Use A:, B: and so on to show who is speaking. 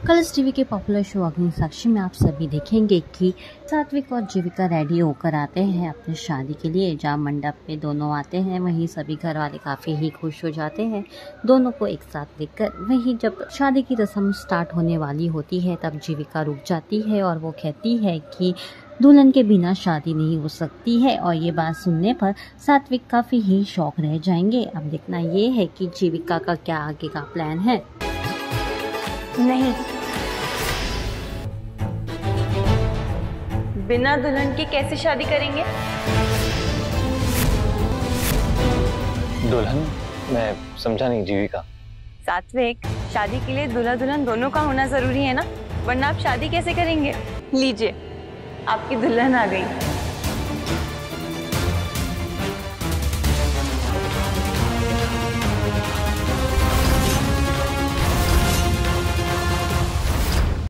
A: Colours TV के popular show Agnisakshi में आप सभी देखेंगे कि सात्विक और जीविका रेडी होकर आते हैं अपनी शादी के लिए। जहाँ मंडप पे दोनों आते हैं वहीं सभी घर वाले काफ़ी ही खुश हो जाते हैं दोनों को एक साथ देखकर। वहीं जब शादी की रस्म स्टार्ट होने वाली होती है तब जीविका रुक जाती है और वो कहती है कि दुल्हन के बिना शादी नहीं हो सकती है। और ये बात सुनने पर सात्विक काफ़ी ही शॉक रह जाएंगे। अब देखना ये है कि जीविका का क्या आगे का प्लान है।
B: नहीं, बिना दुल्हन की कैसे शादी करेंगे?
C: दुल्हन? मैं समझा नहीं जीविका।
B: सात्विक, शादी के लिए दूल्हा दुल्हन दोनों का होना जरूरी है ना, वरना आप शादी कैसे करेंगे? लीजिए, आपकी दुल्हन आ गई।